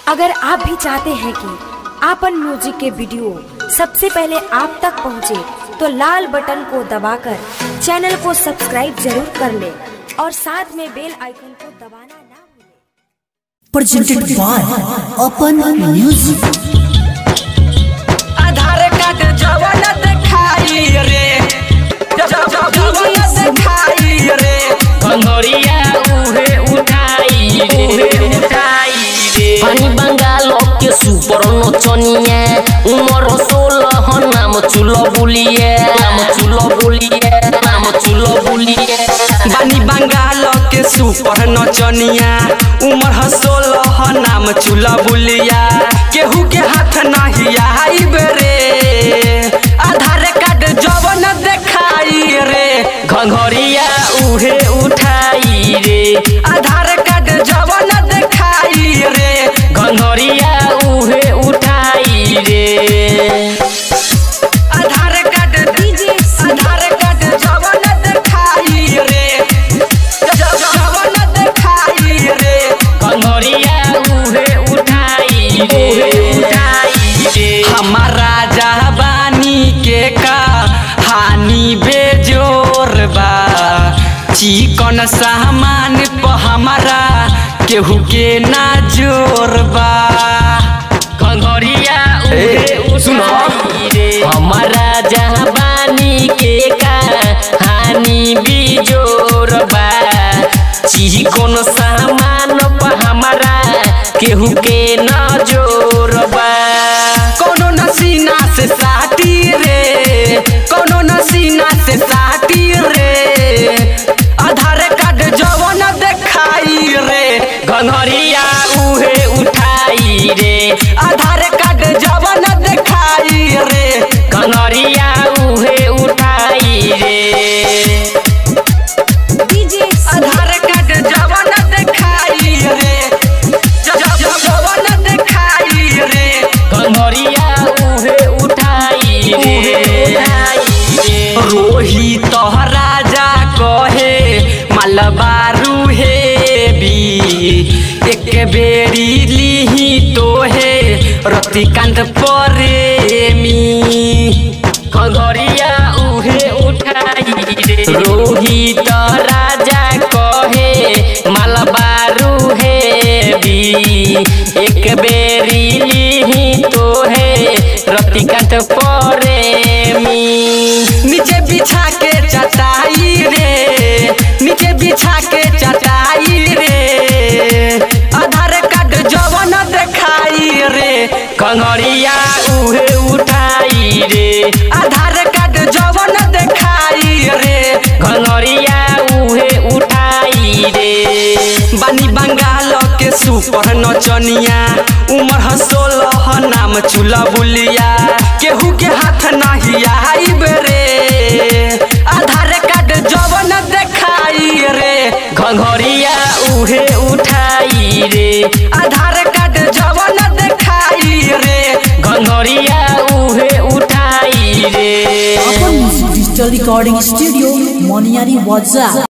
अगर आप भी चाहते हैं कि आपन म्यूजिक के वीडियो सबसे पहले आप तक पहुंचे, तो लाल बटन को दबाकर चैनल को सब्सक्राइब जरूर कर ले और साथ में बेल आइकन को दबाना ना भूलें। Presented by Apan music. Aadhaar card जवन दिखाई रे, जवन दिखाई रे, कंगोरिया उहे उठाई रे। पानी बंगाल के सुपर नचनिया, उमर 16 नाम चुलो बुलिए, नाम चुलो बुलिए, नाम चुलो बुलिए। पानी बंगाल के सुपर नचनिया, उमर 16 नाम चुलो बुलिया। केहू के हाथ नहीं आई बेरे, आधार कार्ड जवन दिखाई रे, कंगोरिया उहे उठाई रे। आधार कार्ड जवन दिखाई रे, कंगोरिया उहे उठाई रे। आधार कार्ड आधार कार्ड जवन दिखाई रे, जवन दिखाई रे, कंगोरिया उहे उठाई रे। हमारा जवानी के का हानि बेजोर बा, चिकन सामान पर हमारा केहू के ना जोर बा। कंगोरिया उहे उठाई रे। हमारा जवानी के का हानि बिजोर बा, चिकन सामान पर हमारा केहू के ना जोर बा। कोनो नसीना से साटी रे, कोनो नसीना से साटी रे, आधार कार्ड जवन दिखाई रे, कंगोरिया उहे उठाई रे। आधार कार्ड जवन दिखाई रे, कंगोरिया उहे उठाई रे। आधार कार्ड जवन दिखाई रे, जवन दिखाई रे, कंगोरिया उहे उठाई रे। रोहित राजा कहे मलबारू हेबी, एक बेरी लिही तोहे रतिकांत प्रेमी। कंगोरिया उहे उठाई रे। रोहित राजा कहे मलबारू हेबी, एक बेरी लिही तोहे रतिकांत प्रेमी। नीचे बिछा के चटाई रे, नीचे बिछा के चटाई रे, आधार कार्ड जवन दिखाई रे, कंगोरिया उहे उठाई रे। आधार कार्ड जवन दिखाई रे, कंगोरिया उहे उठाई रे। बानी बंगाल के सुपर नचनिया, उमर 16 नाम चुला बुलिया। केहू के हाथ नहीं आई बेरे, आधार कार्ड जवन दिखाई रे, कंगोरिया उहे उठाई रे। आधार कार्ड जवन दिखाई रे, कंगोरिया उहे उठाई रे। Apan music digital recording studio Moniyari वाजा।